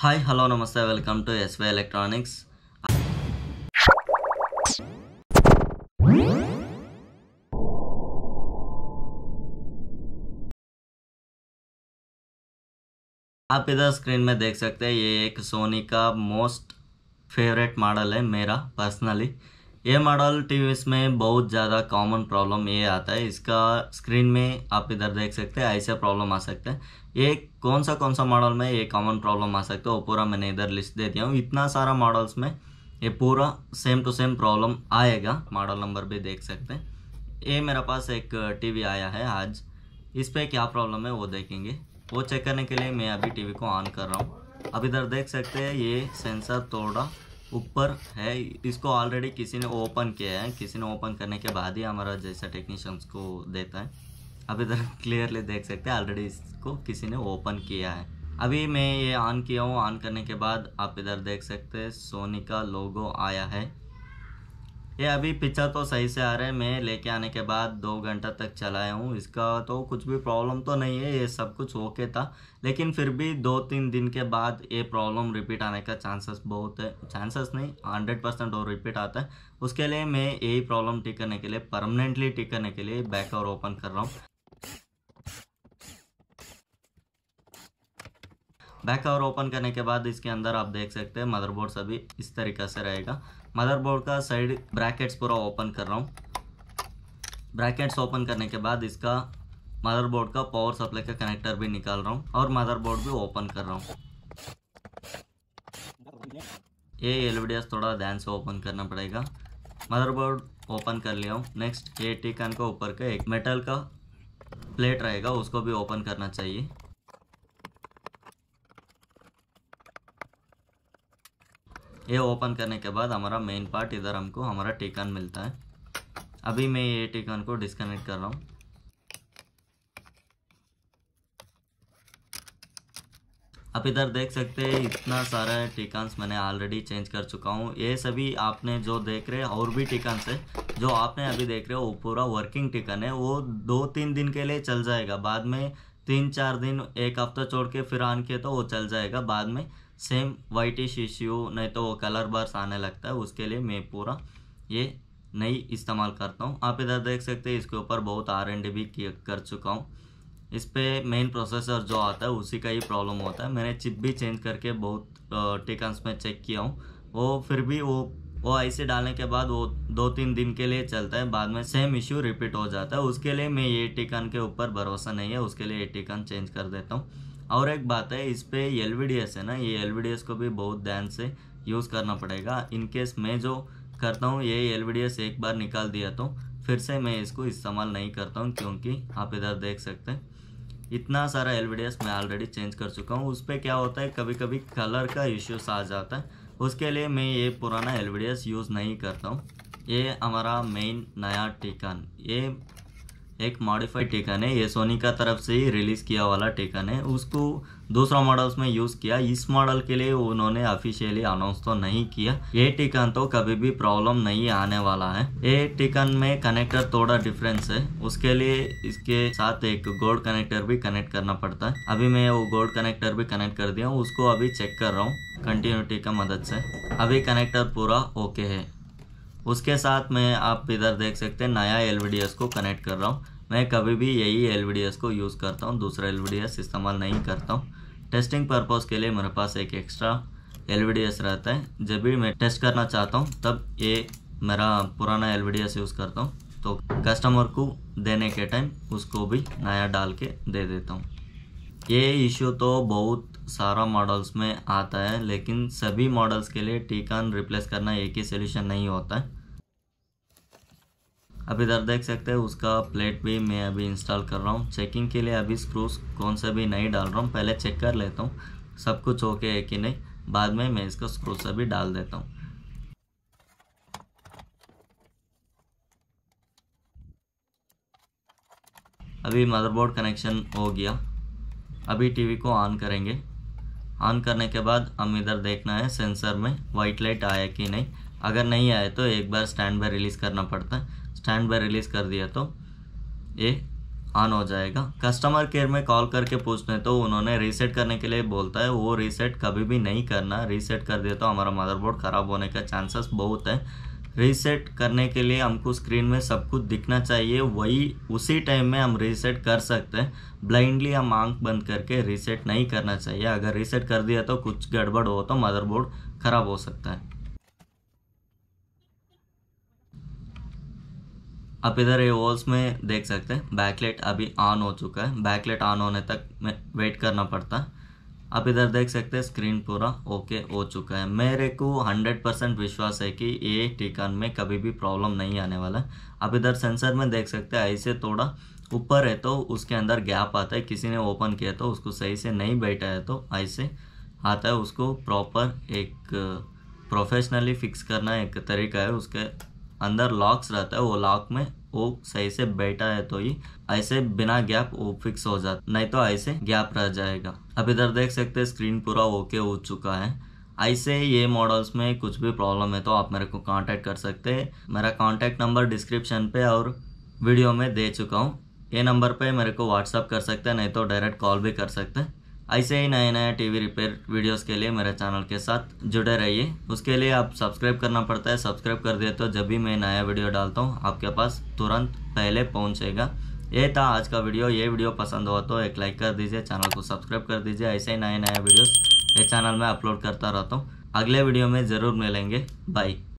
हाय hello नमस्ते welcome to SV electronics. आप इधर स्क्रीन में देख सकते हैं, ये एक सोनी का मोस्ट फेवरेट मॉडल है मेरा पर्सनली। ये मॉडल टीवीएस में बहुत ज़्यादा कॉमन प्रॉब्लम ये आता है, इसका स्क्रीन में आप इधर देख सकते हैं ऐसे प्रॉब्लम आ सकते हैं। ये कौन सा मॉडल में ये कॉमन प्रॉब्लम आ सकता है वो पूरा मैंने इधर लिस्ट दे दिया हूँ। इतना सारा मॉडल्स में ये पूरा सेम टू सेम प्रॉब्लम आएगा। मॉडल नंबर भी देख सकते हैं। ये मेरे पास एक टीवी आया है आज, इस पर क्या प्रॉब्लम है वो देखेंगे। वो चेक करने के लिए मैं अभी टीवी को ऑन कर रहा हूँ। अब इधर देख सकते हैं ये सेंसर थोड़ा ऊपर है, इसको ऑलरेडी किसी ने ओपन किया है। किसी ने ओपन करने के बाद ही हमारा जैसा टेक्नीशियंस को देता है। अब इधर क्लियरली देख सकते हैं ऑलरेडी इसको किसी ने ओपन किया है। अभी मैं ये ऑन किया हूँ। ऑन करने के बाद आप इधर देख सकते हैं सोनी का लोगो आया है। ये अभी पिक्चर तो सही से आ रहा है। मैं लेके आने के बाद 2 घंटा तक चलाया हूँ, इसका तो कुछ भी प्रॉब्लम तो नहीं है, ये सब कुछ ओके था। लेकिन फिर भी 2-3 दिन के बाद ये प्रॉब्लम रिपीट आने का चांसेस बहुत है। चांसेस नहीं, 100% और रिपीट आता है। उसके लिए मैं यही प्रॉब्लम ठीक करने के लिए, परमानेंटली ठीक करने के लिए बैक कवर ओपन कर रहा हूँ। बैक कवर ओपन करने के बाद इसके अंदर आप देख सकते हैं मदरबोर्ड सभी इस तरीक़े से रहेगा। मदरबोर्ड का साइड ब्रैकेट्स पूरा ओपन कर रहा हूँ। ब्रैकेट्स ओपन करने के बाद इसका मदरबोर्ड का पावर सप्लाई का कनेक्टर भी निकाल रहा हूँ और मदरबोर्ड भी ओपन कर रहा हूँ। ये एलवीडीएस थोड़ा ध्यान से ओपन करना पड़ेगा। मदरबोर्ड ओपन कर लिया हूँ। नेक्स्ट ये टिकान का ऊपर का एक मेटल का प्लेट रहेगा, उसको भी ओपन करना चाहिए। ये ओपन करने के बाद हमारा मेन पार्ट इधर हमको हमारा टिकान मिलता है। अभी मैं ये टिकान को डिस्कनेक्ट कर रहा हूँ। आप इधर देख सकते हैं इतना सारा टिकान्स मैंने ऑलरेडी चेंज कर चुका हूँ। ये सभी आपने जो देख रहे हैं और भी टिकान्स है जो आपने अभी देख रहे हो, वो पूरा वर्किंग टिकान है। वो 2-3 दिन के लिए चल जाएगा, बाद में 3-4 दिन, एक हफ्ता छोड़ के फिर आन के तो वो चल जाएगा। बाद में सेम वाइटिश इश्यू नहीं तो वो कलर बार्स आने लगता है। उसके लिए मैं पूरा ये नहीं इस्तेमाल करता हूँ। आप इधर देख सकते हैं इसके ऊपर बहुत R&D भी कर चुका हूँ। इस पर मेन प्रोसेसर जो आता है उसी का ही प्रॉब्लम होता है। मैंने चिप भी चेंज करके बहुत टिकान्स में चेक किया हूँ, वो फिर भी वो ऐसे डालने के बाद वो 2-3 दिन के लिए चलता है, बाद में सेम इश्यू रिपीट हो जाता है। उसके लिए मैं ये टिकान के ऊपर भरोसा नहीं है, उसके लिए ये टिकान चेंज कर देता हूँ। और एक बात है, इस पर LVDS है ना, ये LVDS को भी बहुत ध्यान से यूज़ करना पड़ेगा। इनकेस मैं जो करता हूँ ये LVDS एक बार निकाल दिया तो फिर से मैं इसको इस्तेमाल नहीं करता हूँ, क्योंकि आप इधर देख सकते हैं इतना सारा LVDS मैं ऑलरेडी चेंज कर चुका हूँ। उस पर क्या होता है, कभी कभी कलर का इश्यूज आ जाता है। उसके लिए मैं ये पुराना LVDS यूज़ नहीं करता हूँ। ये हमारा मेन नया टिकान, ये एक मॉडिफाइड टिकान है। ये सोनी का तरफ से ही रिलीज़ किया वाला टिकान है, उसको दूसरा मॉडल्स में यूज़ किया। इस मॉडल के लिए उन्होंने ऑफिशियली अनाउंस तो नहीं किया। ये टिकान तो कभी भी प्रॉब्लम नहीं आने वाला है। ये टिकान में कनेक्टर थोड़ा डिफरेंस है, उसके लिए इसके साथ एक गोल्ड कनेक्टर भी कनेक्ट करना पड़ता है। अभी मैं वो गोल्ड कनेक्टर भी कनेक्ट कर दिया हूँ, उसको अभी चेक कर रहा हूँ कंटिन्यूटी का मदद से। अभी कनेक्टर पूरा ओके है। उसके साथ में आप इधर देख सकते हैं नया LVDS को कनेक्ट कर रहा हूँ। मैं कभी भी यही LVDS को यूज़ करता हूँ, दूसरा LVDS इस्तेमाल नहीं करता हूँ। टेस्टिंग पर्पज़ के लिए मेरे पास एक एक्स्ट्रा LVDS रहता है। जब भी मैं टेस्ट करना चाहता हूँ तब ये मेरा पुराना LVDS यूज़ करता हूँ, तो कस्टमर को देने के टाइम उसको भी नया डाल के दे देता हूँ। ये इशू तो बहुत सारा मॉडल्स में आता है, लेकिन सभी मॉडल्स के लिए टिकान रिप्लेस करना एक ही सोल्यूशन नहीं होता है। अब इधर देख सकते हैं उसका प्लेट भी मैं अभी इंस्टॉल कर रहा हूँ। चेकिंग के लिए अभी स्क्रूज कौन सा भी नहीं डाल रहा हूँ, पहले चेक कर लेता हूँ सब कुछ ओके है कि नहीं, बाद में मैं इसका स्क्रू से भी डाल देता हूँ। अभी मदरबोर्ड कनेक्शन हो गया। अभी टीवी को ऑन करेंगे। ऑन करने के बाद हम इधर देखना है सेंसर में वाइट लाइट आया कि नहीं। अगर नहीं आया तो एक बार स्टैंड बाय रिलीज़ करना पड़ता है। स्टैंड बाय रिलीज़ कर दिया तो ये ऑन हो जाएगा। कस्टमर केयर में कॉल करके पूछने तो उन्होंने रीसेट करने के लिए बोलता है, वो रीसेट कभी भी नहीं करना। रीसेट कर दिया तो हमारा मदरबोर्ड ख़राब होने का चांसेस बहुत है। रीसेट करने के लिए हमको स्क्रीन में सब कुछ दिखना चाहिए, वही उसी टाइम में हम रीसेट कर सकते हैं। ब्लाइंडली हम आंख बंद करके रीसेट नहीं करना चाहिए। अगर रीसेट कर दिया तो कुछ गड़बड़ हो तो मदरबोर्ड ख़राब हो सकता है। आप इधर ये वॉल्स में देख सकते हैं बैकलाइट अभी ऑन हो चुका है। बैकलाइट ऑन होने तक में वेट करना पड़ता है। आप इधर देख सकते हैं स्क्रीन पूरा ओके हो चुका है। मेरे को 100% विश्वास है कि ये टिकान में कभी भी प्रॉब्लम नहीं आने वाला है। आप इधर सेंसर में देख सकते हैं ऐसे थोड़ा ऊपर है तो उसके अंदर गैप आता है। किसी ने ओपन किया तो उसको सही से नहीं बैठा है तो ऐसे आता है। उसको प्रॉपर एक प्रोफेशनली फिक्स करना एक तरीका है। उसके अंदर लॉक्स रहता है, वो लॉक में वो सही से बैठा है तो ही ऐसे बिना गैप वो फिक्स हो जाता, नहीं तो ऐसे गैप रह जाएगा। अब इधर देख सकते हैं स्क्रीन पूरा ओके हो चुका है। ऐसे ये मॉडल्स में कुछ भी प्रॉब्लम है तो आप मेरे को कांटेक्ट कर सकते हैं। मेरा कांटेक्ट नंबर डिस्क्रिप्शन पे और वीडियो में दे चुका हूँ। ये नंबर पे मेरे को व्हाट्सअप कर सकते हैं, नहीं तो डायरेक्ट कॉल भी कर सकते हैं। ऐसे ही नए नए टीवी रिपेयर वीडियोस के लिए मेरे चैनल के साथ जुड़े रहिए। उसके लिए आप सब्सक्राइब करना पड़ता है। सब्सक्राइब कर दिए तो जब भी मैं नया वीडियो डालता हूँ आपके पास तुरंत पहले पहुँचेगा। ये था आज का वीडियो। ये वीडियो पसंद हो तो एक लाइक कर दीजिए, चैनल को सब्सक्राइब कर दीजिए। ऐसे ही नए नए वीडियोस ये चैनल में अपलोड करता रहता हूँ। अगले वीडियो में ज़रूर मिलेंगे। बाय।